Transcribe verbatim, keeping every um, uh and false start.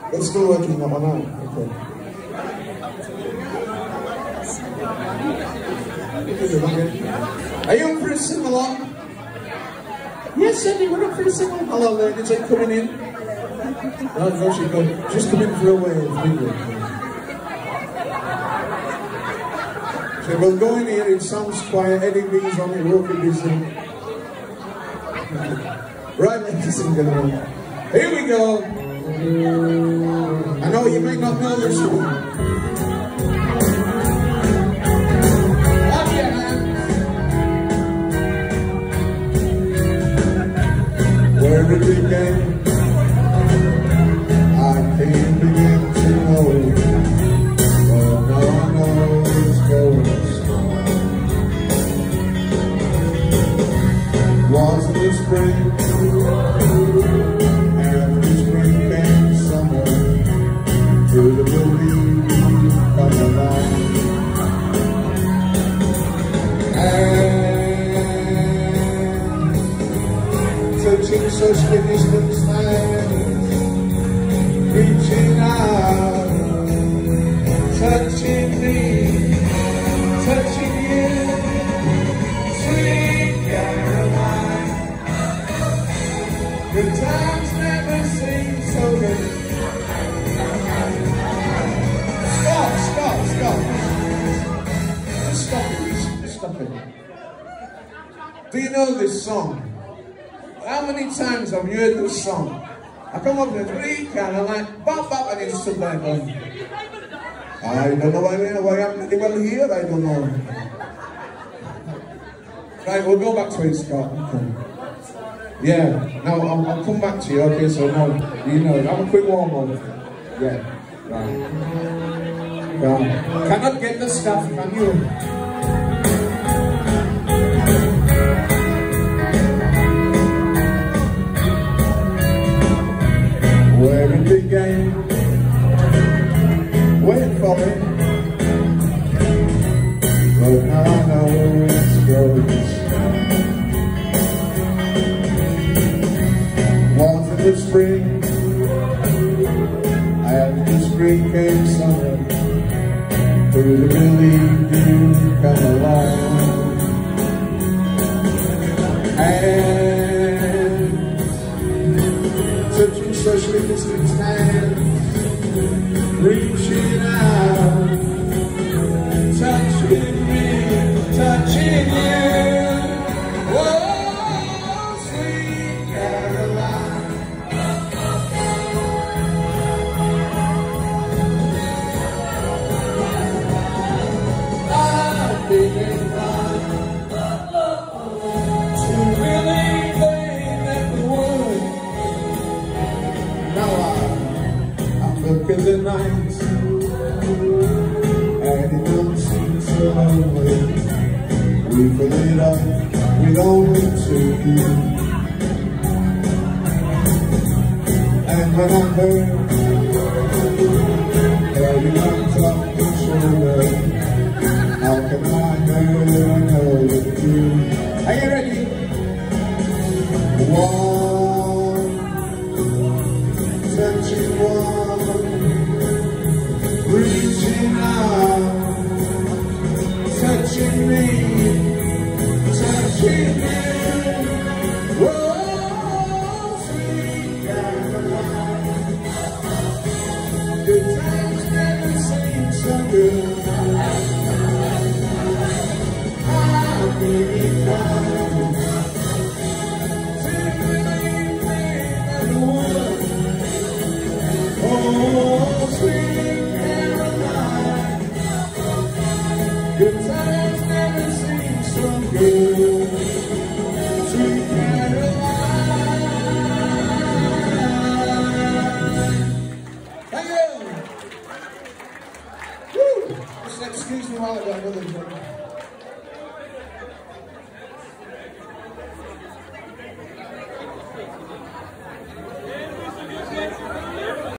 It's still working that one out. Okay. Are you up for a sing along? Yes, Cindy, we're up for a sing along. Hello, ladies, are you coming in? No, no, she's going. Just come in for a wave, didn't you? So we'll go in here, it sounds quiet, Eddie V's on it, we'll be busy. Right, ladies and gentlemen, here we go. I know you may not know this one. Where it began, I can't begin to know, but now I know it's going strong. Wasn't it spring, after spring came summer, through the belief of the light. Touching such a distance lands, reaching out, touching me, touching you, sweet Caroline. Good times never seem so good. Stop, stop, stop. Just stop it, just stop it. Do you know this song? How many times have you heard this song? I come up with three kind of like bop bop and it's stood there going, I don't know why, why I'm pretty well here, I don't know. Right, we'll go back to it, Scott. Okay. Yeah, now I'll, I'll come back to you, okay, so now, you know, have a quick warm up. Yeah, right. Right. Cannot get the stuff, can you? Where it began, wait for it, but now I know it's growing strong. Wasn't it spring, after spring came summer, through the belief you come along. And touching socially distant hands, reaching out, touching me, touching you. Oh, sweet Caroline. I've been inclined to believe that the world. Now I, I look at the night, and it don't seem so lonely. We fill it up with only two. And when I'm hurt, heading on top of the shoulder, how can I know I know that you? Are you ready? One, touching one, reaching out, touching me, touching you. Oh, sweet Caroline. Good times never seem so good. I'll be inclined to believe in the world. Oh, sweet Caroline. Good times never seem so good. Sweet Caroline. Thank you. Woo. Just excuse me while I got another drink.